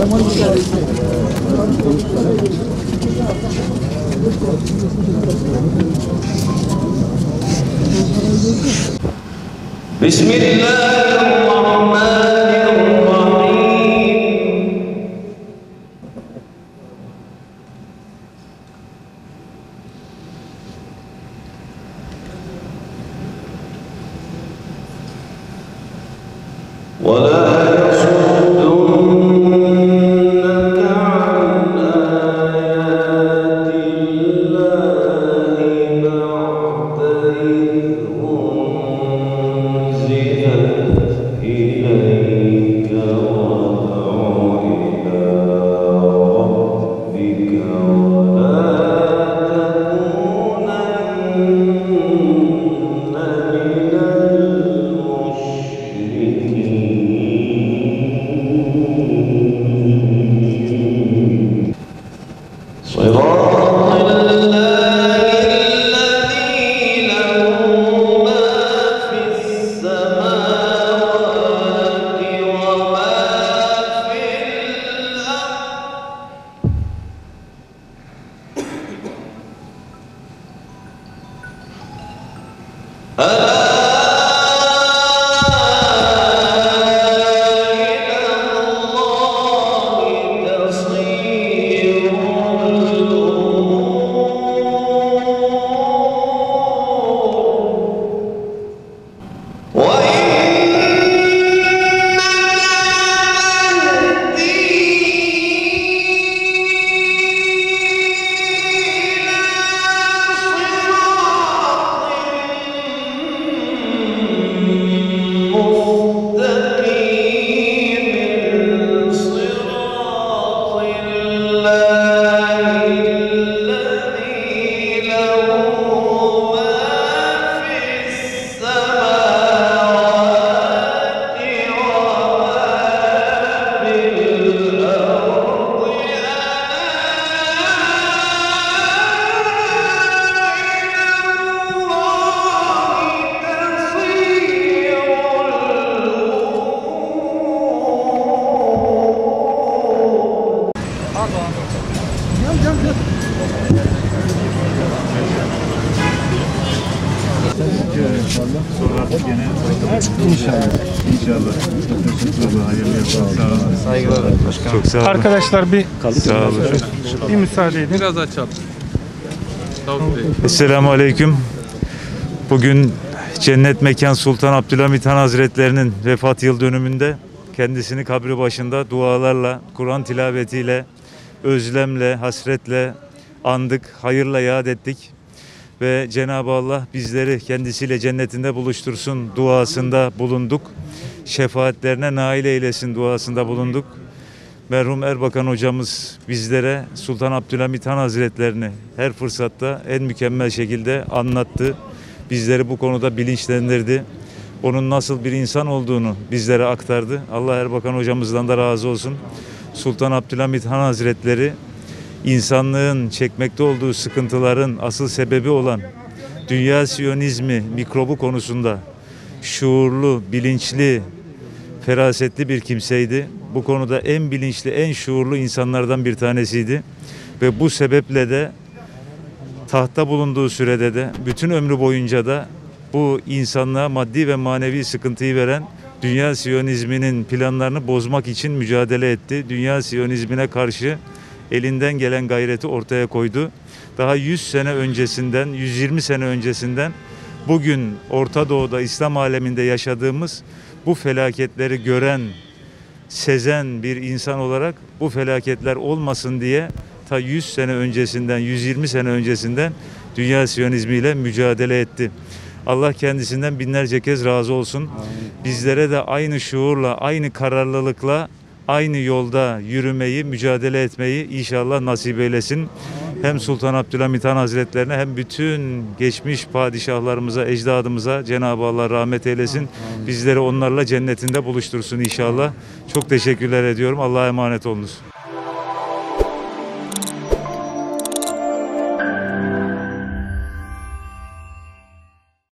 Bismillahirrahmanirrahim. ولا يصدنك عن آيات الله بعد إذ أنزلت إليك وادع إلى ربك ولا تكونن من صراط الله الذي له ما في السماوات وما في الأرض. İnşallah. Hayırlı yapalım. Sağ olun. Saygılar başkanım. Çok sağ olun. Arkadaşlar bir Sağ olun. bir müsaade edin. Biraz açalım. Davut Bey. Esselamu Aleyküm. Bugün Cennet Mekan Sultan Abdülhamit Han Hazretlerinin vefat yıl dönümünde kendisini kabri başında dualarla, Kur'an tilavetiyle, özlemle, hasretle andık, hayırla yad ettik. Ve Cenab-ı Allah bizleri kendisiyle cennetinde buluştursun duasında bulunduk. Şefaatlerine nail eylesin duasında bulunduk. Merhum Erbakan hocamız bizlere Sultan Abdülhamit Han Hazretlerini her fırsatta en mükemmel şekilde anlattı. Bizleri bu konuda bilinçlendirdi. Onun nasıl bir insan olduğunu bizlere aktardı. Allah Erbakan hocamızdan da razı olsun. Sultan Abdülhamit Han Hazretleri insanlığın çekmekte olduğu sıkıntıların asıl sebebi olan dünya siyonizmi mikrobu konusunda şuurlu, bilinçli, ferasetli bir kimseydi. Bu konuda en bilinçli, en şuurlu insanlardan bir tanesiydi. Ve bu sebeple de tahtta bulunduğu sürede de bütün ömrü boyunca da bu insanlığa maddi ve manevi sıkıntıyı veren dünya siyonizminin planlarını bozmak için mücadele etti. Dünya siyonizmine karşı elinden gelen gayreti ortaya koydu. Daha 100 sene öncesinden, 120 sene öncesinden bugün Orta Doğu'da, İslam aleminde yaşadığımız bu felaketleri gören, sezen bir insan olarak bu felaketler olmasın diye ta 100 sene öncesinden, 120 sene öncesinden dünya siyonizmiyle mücadele etti. Allah kendisinden binlerce kez razı olsun. Bizlere de aynı şuurla, aynı kararlılıkla, aynı yolda yürümeyi, mücadele etmeyi inşallah nasip eylesin. Hem Sultan Abdülhamit Han Hazretlerine hem bütün geçmiş padişahlarımıza, ecdadımıza Cenab-ı Allah rahmet eylesin. Bizleri onlarla cennetinde buluştursun inşallah. Çok teşekkürler ediyorum. Allah'a emanet olunuz.